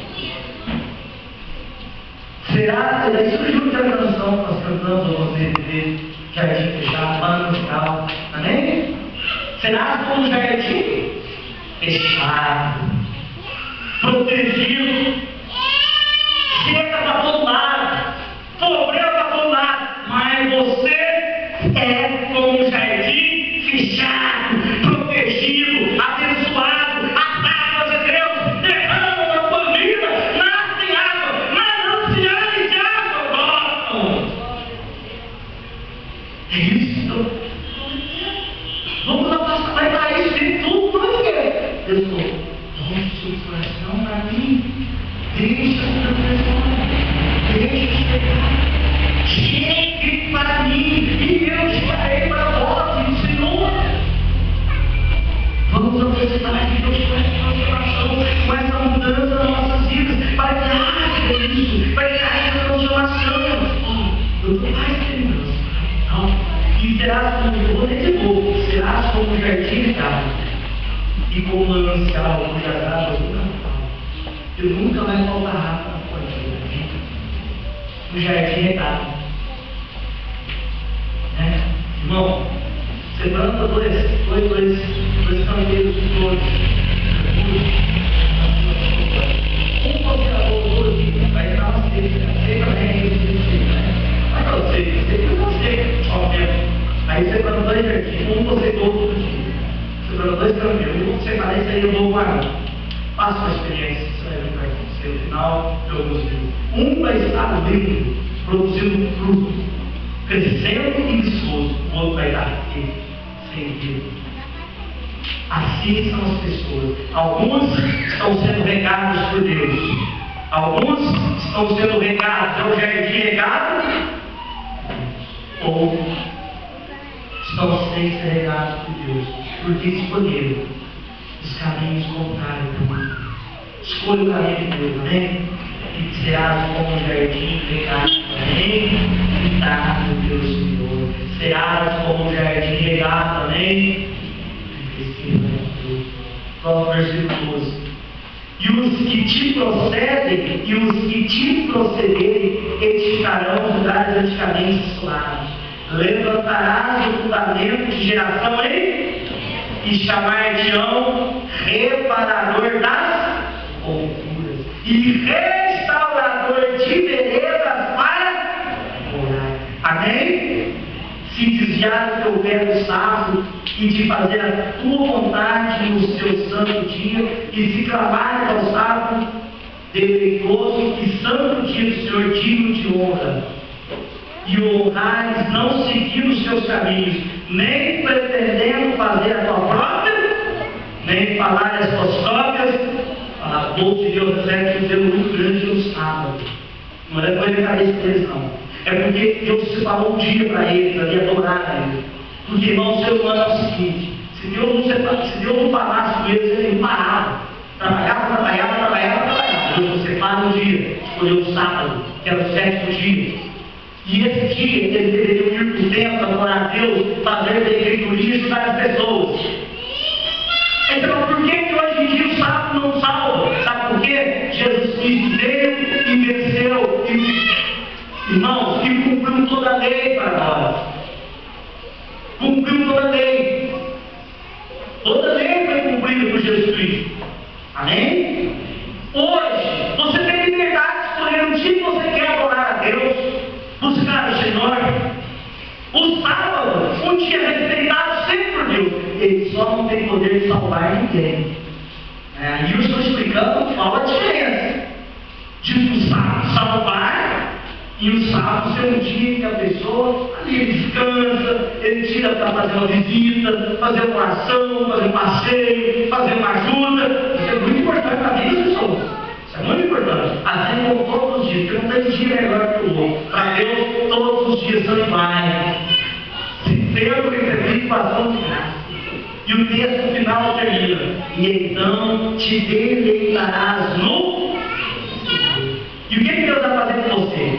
Será, daí surgiu aquela canção que nós cantamos, ou você dizer, jardim fechado, manancial, amém? Serás como um jardim fechado, protegido, seca para todo lado, problema para todo lado, mas você é como um jardim fechado, protegido, abençoado, as águas de Deus derramam na tua vida, nascem água, mananciais de água brotam. É isso. Vamos lá passar, vai para isso, tem tudo para quê? Eu estou, nossa, o coração para mim, deixa o meu coração, deixa o pecado, chegue para mim, e eu chegarei para vós, o Senhor. Vamos apresentar de Deus com essa transformação, com essa mudança nas nossas vidas, para que haja isso, para que haja essa transformação. Eu estou mais terminando. E serás como, eu vou ler de novo, serás como um jardim regado, e como um manancial cujas águas nunca faltam. E nunca vai faltar água na tua vida. Um jardim regado. Né? Irmão, você planta dois canteiros de flores. Um conservador aqui, vai entrar uma seca, mas para você, óbvio. Aí você planta 2 jardins, um você todo outro dia. Você planta 2 caminhos, um você fala, isso aí eu vou guardar. Faça uma experiência, você vai ver para você no final de alguns dias. Um vai estar lindo, produzindo fruto, crescendo e viçoso, o outro vai dar sem vida. Assim são as pessoas. Alguns estão sendo regados por Deus. Alguns estão sendo regados, é o jardim regado, ou estão sem ser regados por Deus, porque escolheram os caminhos contrários do mundo. Escolha o caminho de Deus, amém? E serás como um jardim regado, amém? Cuidado, Deus Senhor. Serás como um jardim regado, amém? Vamos ao versículo 12. E os que te procedem e os que te procederem edificarão os lugares antigamente assolados. Levantarás o fundamento de geração em e chamar-te-ão reparador das culturas e restaurador de veredas para morar. Amém? Se desviar do teu pé do sábado e de fazer a tua vontade no seu santo dia, e se clamar ao sábado, deleitoso e santo dia do Senhor, digno de honra, e o honrares não seguir os seus caminhos, nem pretendendo fazer a tua própria, nem falar as tuas próprias, a boca de Deus recebe um zelo muito grande no sábado. Não é coisa da cabeça deles, não. É porque Deus separou um dia para eles, ali adorar a Ele. Porque, irmão, o ser humano é o seguinte: se Deus não falasse com eles, ele não parava. Trabalhava. Deus não separa um dia, escolheu o sábado, que era o 7º dia. E esse dia eles deveriam ir para o templo, adorar a Deus, fazer benfeitoria e ajudar as pessoas. Então, por que hoje em dia o sábado não salva? Sabe por quê? Jesus Cristo veio e venceu, irmãos, e cumpriu toda a lei para nós. Cumpriu toda a lei. Toda a lei foi cumprida por Jesus Cristo. Amém? Hoje, você tem liberdade de escolher o dia que você quer adorar a Deus, buscar o Senhor. O sábado, um dia respeitado sempre por Deus, ele só não tem poder de salvar ninguém. E eu estou explicando qual a diferença de o sábado salvar e o sábado ser um dia que a pessoa ali descansa, ele tira para fazer uma visita, fazer uma oração, fazer um passeio, fazer uma ajuda. Isso é muito importante para a vida das pessoas. Isso é muito importante. Assim como todos os dias, porque não tem dia melhor que o outro. Para Deus, todos os dias são iguais. Sempre recebi passando de graça. E o texto final termina: e então te deleitarás no Senhor. E o que Deus vai fazer com você?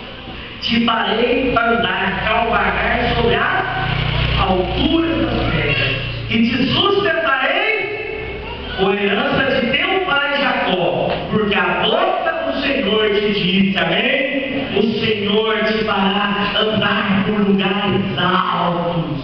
Te farei andar, cavalgar sobre as alturas das pedras, e te sustentarei com a herança de teu pai Jacó, porque a boca do Senhor te disse, amém? O Senhor te fará andar por lugares altos,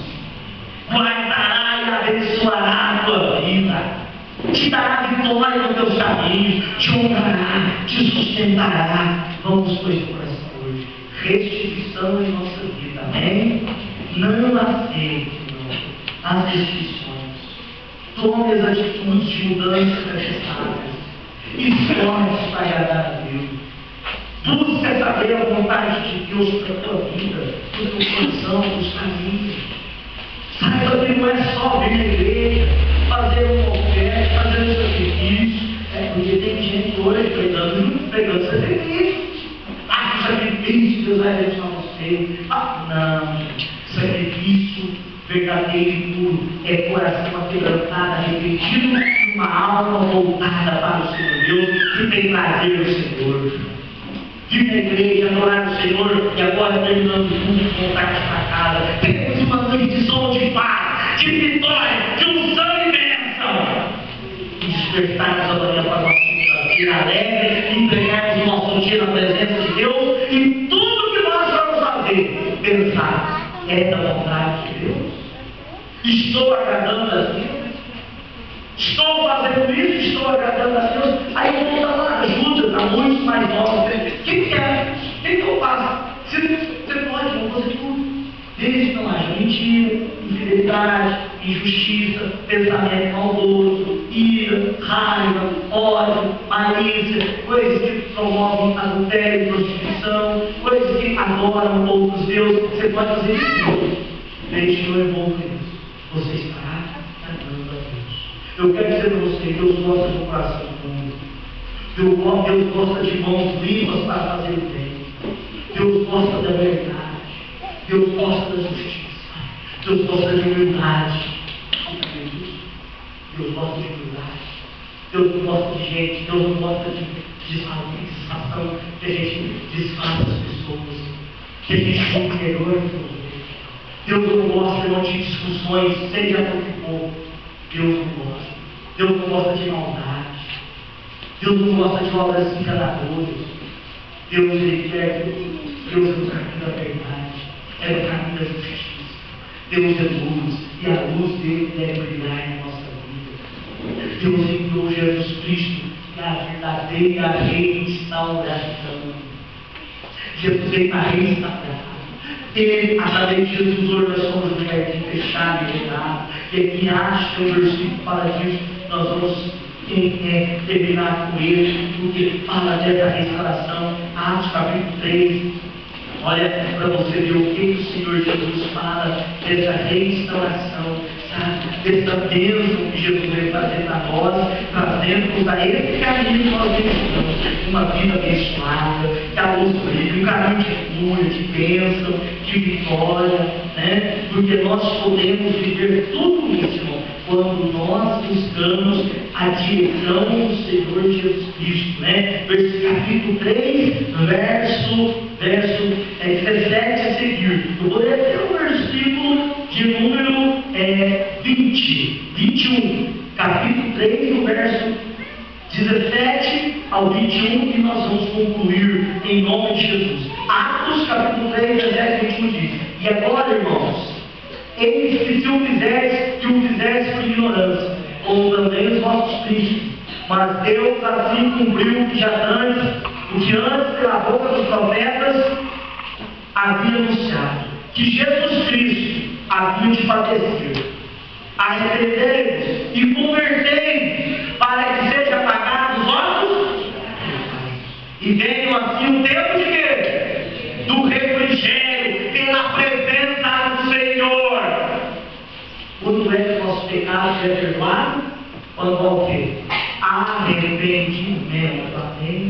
guardará e abençoará a tua vida, te dará vitória nos teus caminhos, te honrará, te sustentará. Vamos pois para essa hoje. Restituição em nossa vida, amém? Não aceite, não, as restrições. Tome as atitudes de mudança necessárias. Esforce para agradar a Deus. Busque saber a vontade de Deus para a tua vida, para o teu coração, para os caminhos. Saiba que não é só vir na igreja, fazer uma oferta, fazer um sacrifício. Porque tem gente hoje pregando sacrifício. O sacrifício, Deus vai abençoar você. Não, sacrifício verdadeiro e puro é coração aquebrantado, arrependido, e uma alma voltada para o Senhor Deus, que tem prazer no Senhor. Vir na igreja, adorar o Senhor, e agora terminando tudo, voltar para casa. Temos uma noite de som, de paz, de vitória, de unção e bênção. E despertarmos amanhã para a nossa vida alegre, entregarmos o nosso dia na presença de Deus, e tudo que nós vamos fazer, pensar, é da vontade de Deus. Estou agradando a Deus. Estou fazendo isso, estou agradando a Deus. Aí eu vou dar uma ajuda a muitos mais novos. O que é? O que eu faço? Você pode, vou fazer tudo. Desde que não haja mentira, infidelidade, injustiça, pensamento maldoso, ira, raiva, ódio, malícia, coisas que promovem adultério e prostituição, coisas que adoram outros deuses. Você pode fazer isso tudo. Desde que não envolva isso. Você estará agradando a Deus. Eu quero dizer para você, Deus gosta de um coração puro. Deus gosta de mãos limpas para fazer o bem. Deus gosta da verdade. Deus gosta da justiça. Deus gosta de humildade. Deus gosta de humildade. Deus não gosta de gente. Deus não gosta de disfarçação, que a gente disfarça as pessoas, que a gente é inferior a Deus. Deus não gosta de discussões, seja por que for. Deus não gosta. Deus não gosta de maldade. Deus não gosta de obras enganadoras. Deus, Ele quer. Deus é o caminho da verdade. É o caminho da justiça. Deus é luz. e a luz dele deve brilhar na nossa vida. Deus enviou Jesus Cristo, que é a verdadeira restauração. Jesus veio para restaurar. Ele, através de Jesus, hoje nós somos um jardim fechado e gelado. E aqui acha o versículo que fala disso. Nós vamos terminar com ele, porque fala dessa restauração. Atos capítulo 3. Olha para você ver o que o Senhor Jesus fala dessa restauração, sabe? Dessa bênção que Jesus veio fazer para nós, trazendo-nos a esse caminho que nós precisamos, uma vida abençoada, que a luz brilhe, um caminho de cura, de bênção, de vitória, né? Porque nós podemos viver tudo isso, irmão, quando nós buscamos a direção do Senhor Jesus Cristo, né? Capítulo 3, verso 17 a seguir. Eu vou ler até o versículo de número 21. Capítulo 3, o verso 17 ao 21, que nós vamos concluir em nome de Jesus. Atos, capítulo 3, 17 e 21 diz: E agora, irmãos, eis que se o fizeres por ignorância, como também os vossos príncipes, mas Deus assim cumpriu o que antes pela boca dos profetas havia anunciado, que Jesus Cristo havia de padecer. Arrependei-vos e convertei-vos, para que seja apagado os vossos e venham assim o tempo de quê? Do refrigério, pela presença do Senhor. Quando é que o nosso pecado é perdoado? Quando há o quê? Arrependimento. Amém?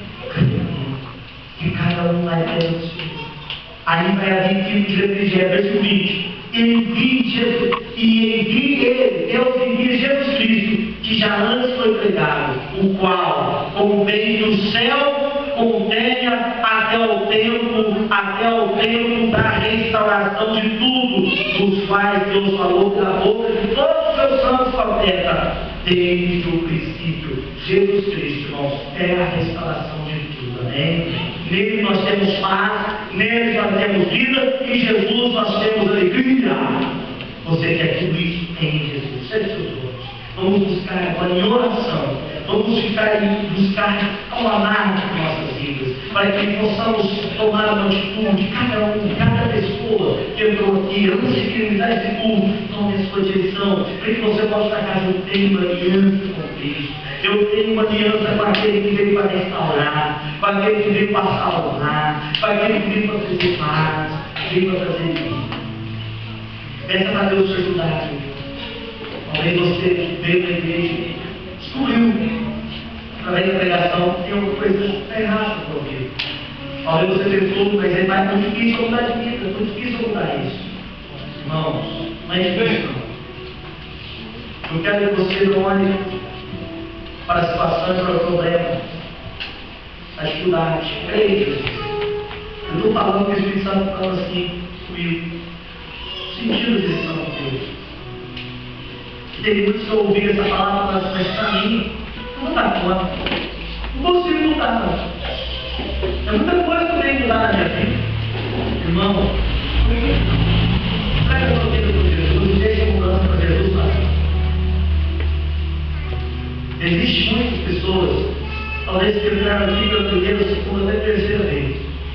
Que cada um vai ter o seu. Aí vai haver tipo de refrigério. Verso 20. Envie Jesus, e envie ele, Deus envia Jesus Cristo, que já antes foi pregado, o qual, como vem do céu, contenha até o tempo da restauração de tudo, dos quais Deus falou pela boca de todos os seus santos profetas, desde o princípio. Jesus Cristo, irmãos, é a restauração de tudo, amém? Nele nós temos paz, nele nós temos vida, em Jesus nós temos alegria. Você quer tudo isso em Jesus? Feche seus olhos. Vamos buscar agora em oração. Vamos buscar acalmar nossas vidas, para que possamos tomar uma atitude, cada pessoa que entrou aqui, antes de finalizar esse culto, tome a sua direção, para que você possa estar casa. Eu tenho uma aliança com Cristo. Eu tenho uma aliança com aquele que veio para restaurar, com aquele que veio para salvar, com aquele que veio para trazer paz, veio para trazer vida. Peça para Deus te ajudar. Talvez você veio na igreja, descobriu, através da pregação, que tem uma coisa errada com a vida. Talvez você pensou, mas é muito difícil mudar de vida, é muito difícil mudar isso. Irmãos, não é difícil não. Eu quero que você não olhe para a situação, para o problema, a dificuldade. Creia, Jesus. Eu estou falando que o Espírito Santo está falando assim comigo. Sentindo a direção de Deus. E tem muitos que ouvir essa palavra, mas para mim, não dá conta. Não consigo mudar, não. É muita coisa que eu tenho que mudar na minha vida. Irmão, traga a sua vida com Jesus, deixa a mudança para Jesus fazer. Existem muitas pessoas, talvez que entraram aqui pela primeira, segunda, até terceira vez.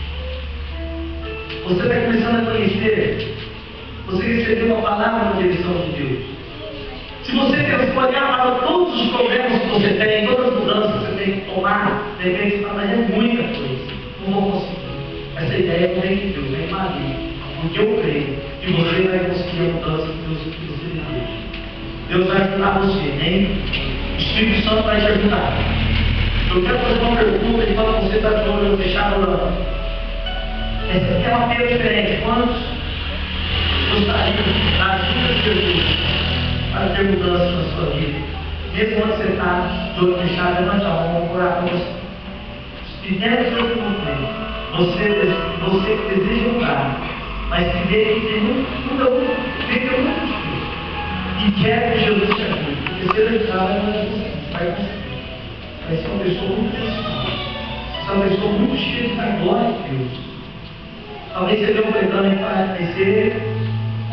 Você está começando a conhecer. Você recebeu uma palavra na direção de Deus. Se você olhar para todos os problemas que você tem, todas as mudanças que você tem que tomar, de repente você está fazendo muita coisa. Não vou conseguir. Essa ideia não vem de Deus, vem de Maria. Porque eu creio que você vai conseguir a mudança que Deus deseja. Deus vai ajudar você, né? O Espírito Santo vai te ajudar. Eu quero fazer uma pergunta enquanto você está de olho fechado orando. Essa aqui é uma feira diferente. Quantos gostaria da ajuda de Jesus para ter mudança na sua vida? Mesmo onde você está, de olho fechado, levante a mão, vamos orar com você. Se der o seu cumprimento, você que deseja mudar, mas que vê que tem muito difícil e quer que Jesus te ajude, porque se ele entrar, vai conseguir. Vai ser uma pessoa muito abençoada. Você é uma pessoa muito cheia da glória de Deus. Talvez você dê um pregando e vai ser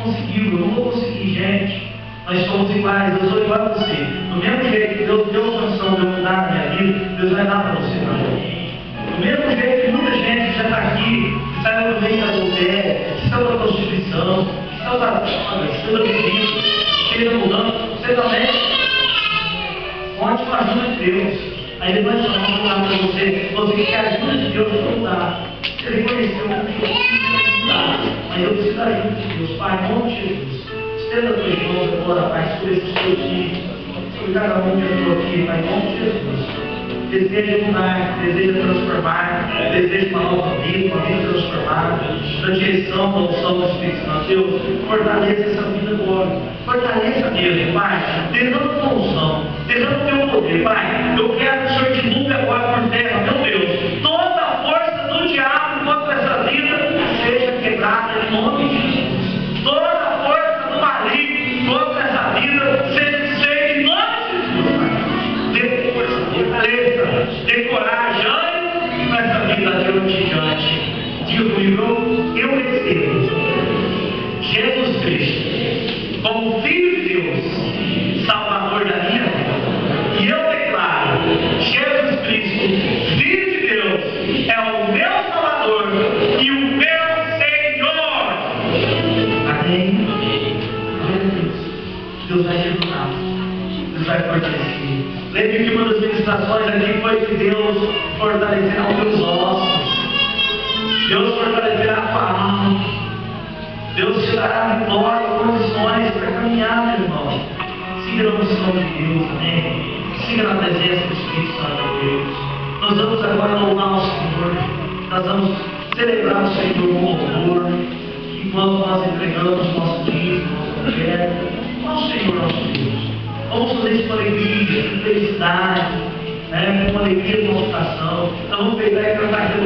conseguiu, eu não vou conseguir, gente. Nós somos iguais, eu sou igual a você. Do mesmo jeito que Deus deu condição de eu mudar a minha vida, Deus vai dar para você também. Do mesmo jeito que muita gente já está aqui, que saiu do meio da adultério, que saiu da prostituição, que saiu da droga, que saiu da bebida, que esteja mudando, você também. Conte com a ajuda de Deus. Aí ele vai falar para você, você quer a ajuda de Deus para mudar. Você reconheceu que eu preciso mudar, mas eu preciso da ajuda de Deus. Pai, em nome de Jesus. Estenda as tuas mãos agora, Pai, sobre esses teus filhos, sobre cada um que entrou aqui, Pai, em nome de Jesus. Deseja mudar, deseja transformar, deseja uma nova vida, uma vida transformada, na direção da unção do Espírito Santo. Deus, fortaleça essa vida agora, fortaleça mesmo, Pai, derrama tua unção, derrama teu poder, Pai. Eu quero que o Senhor divulgue agora por terra, meu Deus, toda a força do diabo contra essa vida seja quebrada em nome de Jesus. Toda a força do maligno contra essa vida seja desfeita em nome de Jesus, Pai. Dê força, fortaleza, dê coragem, ânimo nessa vida de hoje em diante. Diga comigo, eu recebo Jesus Cristo como Filho de Deus, Salvador da minha vida. E eu declaro, Jesus Cristo, Filho de Deus, é o meu Salvador e o meu Senhor. Amém? Deus vai te ajudar. Deus vai fortalecer. Lembre que uma das ministrações aqui foi que Deus fortalecerá os teus ossos. Deus fortalecerá a tua alma. Deus te dará vitória e condições para caminhar, meu irmão. Siga na unção de Deus, amém? Siga na presença do Espírito Santo de Deus. Nós vamos agora louvar o Senhor. Nós vamos celebrar o Senhor com louvor. Enquanto nós entregamos nosso dízimo, nosso oferta ao Senhor nosso Deus. Vamos fazer isso com alegria, com felicidade, com alegria no nosso coração. Nós vamos pegar e cantar